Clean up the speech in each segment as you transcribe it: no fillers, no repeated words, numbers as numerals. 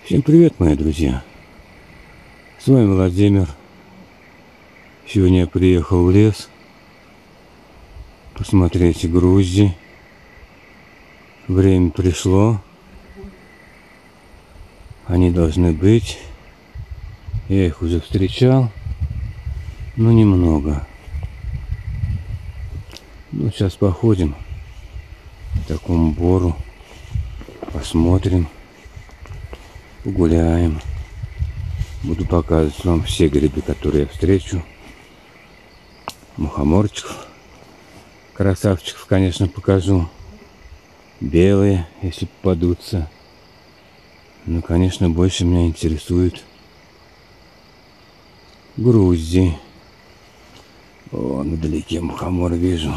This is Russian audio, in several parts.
Всем привет, мои друзья! С вами Владимир. Сегодня я приехал в лес посмотреть грузди. Время пришло. Они должны быть. Я их уже встречал, но немного. Ну, сейчас походим по такому бору, посмотрим, погуляем. Буду показывать вам все грибы, которые я встречу. Мухоморчиков, красавчиков, конечно, покажу. Белые, если попадутся. Но, конечно, больше меня интересует грузди. Вон вдалеке мухомор вижу.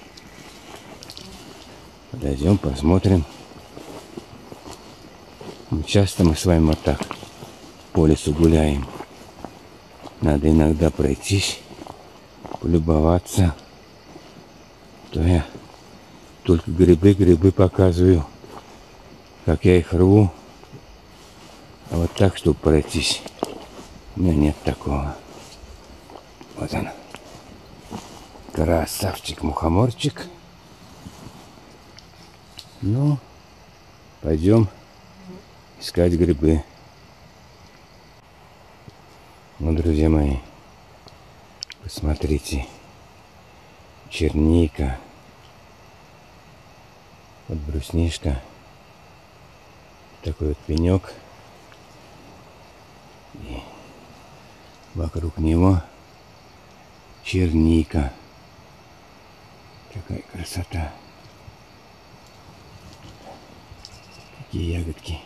Подойдем, посмотрим. Часто мы с вами вот так по лесу гуляем. Надо иногда пройтись, полюбоваться. То я только грибы показываю, как я их рву. А вот так, чтобы пройтись, у меня нет такого. Вот он. Красавчик, мухоморчик. Ну, пойдем искать грибы. Ну, друзья мои, посмотрите. Черника. Вот бруснишка. Такой вот пенек. И вокруг него черника. Какая красота. Какие ягодки.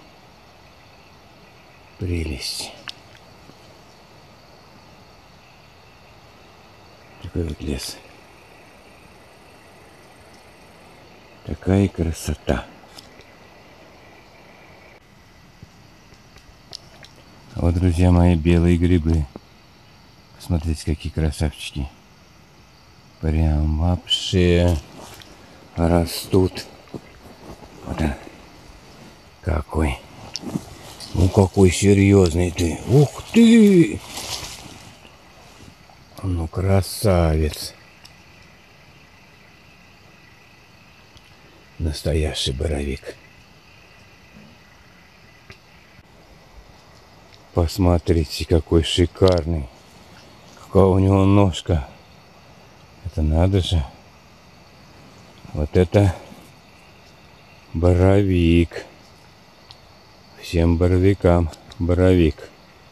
Прелесть. Такой вот лес. Такая красота. Вот, друзья мои, белые грибы. Посмотрите, какие красавчики. Прям вообще растут. Вот он. Какой. Ну, какой серьезный ты. Ух ты! Ну, красавец. Настоящий боровик. Посмотрите, какой шикарный. Какая у него ножка. Это надо же. Вот это боровик. Всем боровикам боровик.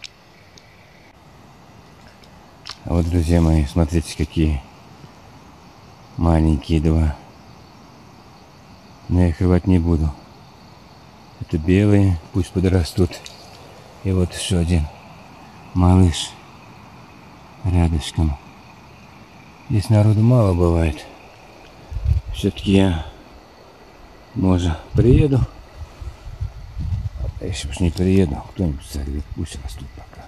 А вот, друзья мои, смотрите, какие маленькие два. Но я их рвать не буду. Это белые, пусть подрастут. И вот еще один малыш рядышком. Здесь народу мало бывает. Все-таки я, может, приеду. А если уж не приеду, кто-нибудь сорвет, пусть растут пока.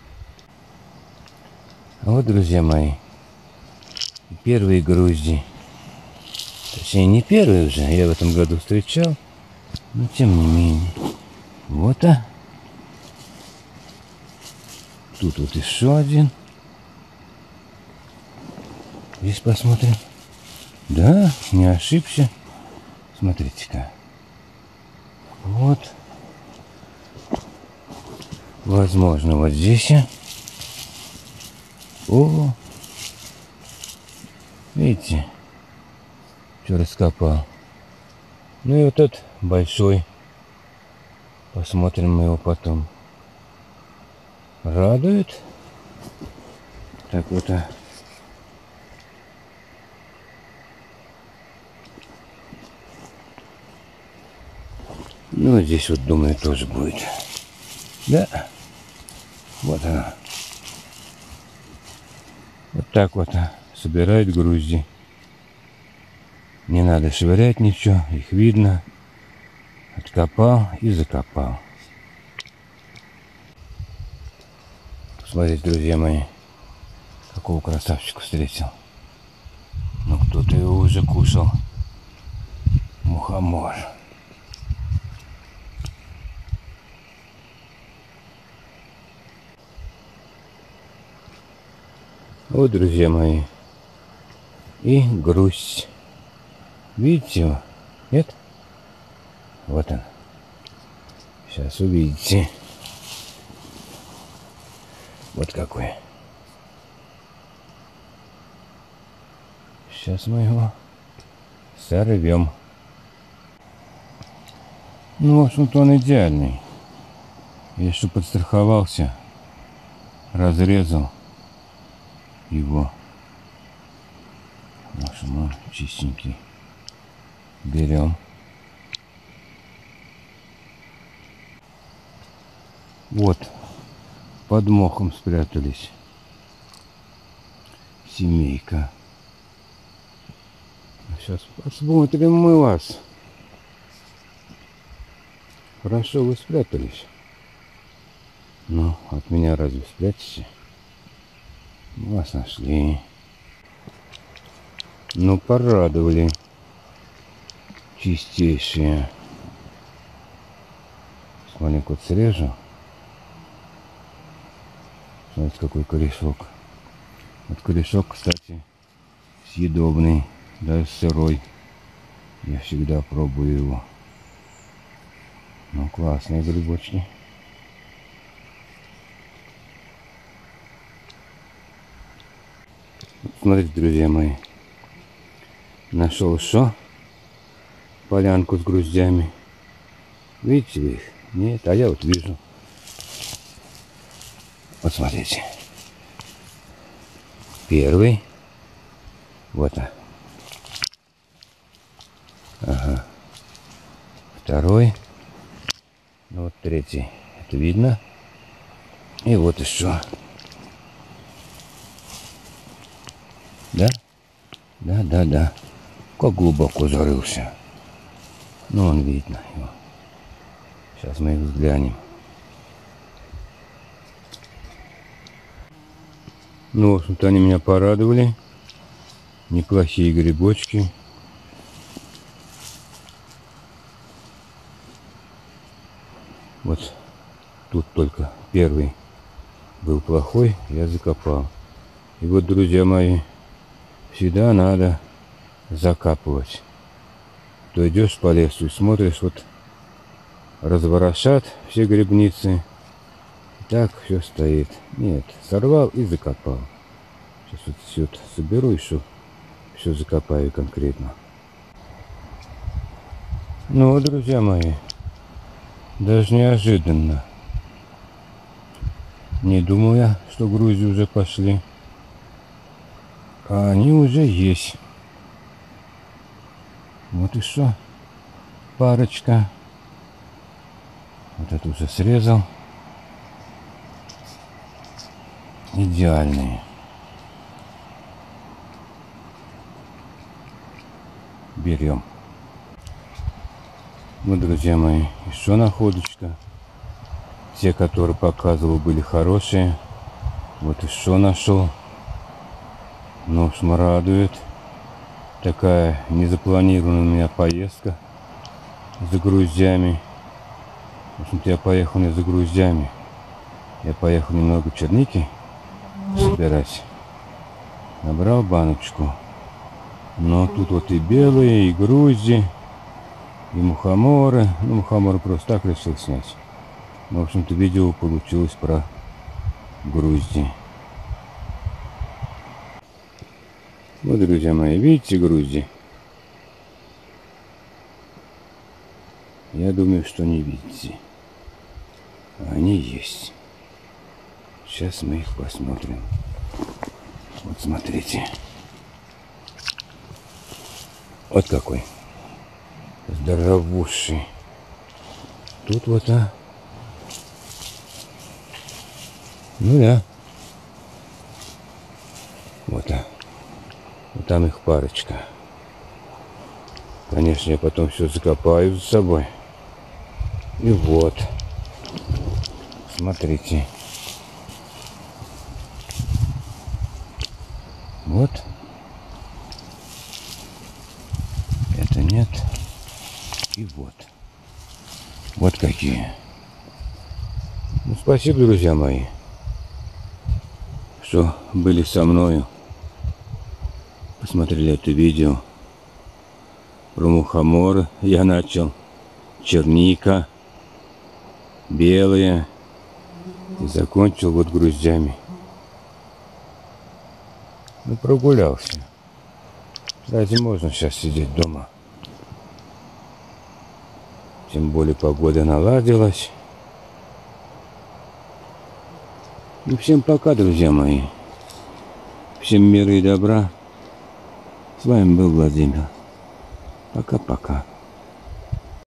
А вот, друзья мои, первые грузди. Точнее, не первые уже, я в этом году встречал, но тем не менее. Вот, тут вот еще один. Здесь посмотрим. Да, не ошибся. Смотрите-ка. Вот. Возможно, вот здесь. О! Видите? Что раскопал. Ну и вот этот большой. Посмотрим мы его потом. Радует. Так вот. Ну, здесь вот, думаю, тоже будет. Да. Вот она. Вот так вот собирают грузди. Не надо швырять ничего, их видно. Откопал и закопал. Смотрите, друзья мои, какого красавчика встретил. Ну, кто-то его уже кушал. Мухомор. Вот, друзья мои, и грусть. Видите его? Нет? Вот он. Сейчас увидите. Вот какой. Сейчас мы его сорвем. Ну, в общем-то, он идеальный. Я еще подстраховался, разрезал его. В общем, он чистенький. Берем. Вот, под мохом спрятались. Семейка. Сейчас посмотрим мы вас. Хорошо вы спрятались. Ну, от меня разве спрячешься? Вас нашли. Ну, порадовали. Чистейшие. Маленько вот срежу. Смотрите, какой корешок. Вот корешок, кстати, съедобный, даже сырой. Я всегда пробую его. Ну, классные грибочки. Смотрите, друзья мои. Нашел что? Полянку с груздями. Видите вы их? Нет, а я вот вижу. Вот смотрите. Первый. Вот он. Ага. Второй. Ну вот третий. Это видно. И вот еще. Да? Да. Как глубоко зарылся. Ну, он видно его. Сейчас мы их взглянем. Ну, в общем-то, они меня порадовали. Неплохие грибочки. Вот тут только первый был плохой, я закопал. И вот, друзья мои, всегда надо закапывать. То идешь по лесу и смотришь, вот разворошат все грибницы. Так все стоит. Нет, сорвал и закопал. Сейчас вот все это соберу, еще все закопаю конкретно. Ну, друзья мои, даже неожиданно. Не думал я, что грузии уже пошли. А они уже есть. Вот и что. Парочка. Вот это уже срезал. Идеальные. Берем. Вот, друзья мои, еще находочка. Те, которые показывал, были хорошие. Вот еще нашел. Ну, в общем, радует. Такая незапланированная у меня поездка за груздями. В общем-то, я поехал не за груздями. Я поехал немного черники собирать. Набрал баночку. Но тут вот и белые, и грузди, и мухоморы. Ну, мухоморы просто так решил снять. Ну, в общем-то, видео получилось про грузди. Вот, друзья мои, видите грузди? Я думаю, что не видите. А они есть. Сейчас мы их посмотрим. Вот смотрите. Вот какой. Здоровущий. Тут вот, ну да. Вот, вот там их парочка. Конечно, я потом все закопаю за собой. И вот. Смотрите. Вот. Это нет. И вот. Вот какие. Ну, спасибо, друзья мои, что были со мною, посмотрели это видео. Про мухоморы я начал, черника, белые, и закончил вот груздями. Ну, прогулялся. Разве можно сейчас сидеть дома? Тем более погода наладилась. И всем пока, друзья мои. Всем мира и добра. С вами был Владимир. Пока-пока.